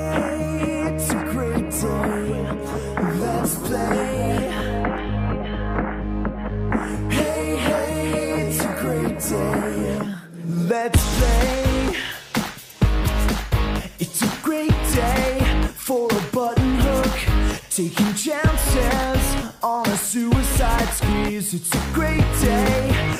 hey, it's a great day. Let's play. Hey, hey, it's a great day. Let's play. It's a great day for a button hook, taking chances on a suicide squeeze. It's a great day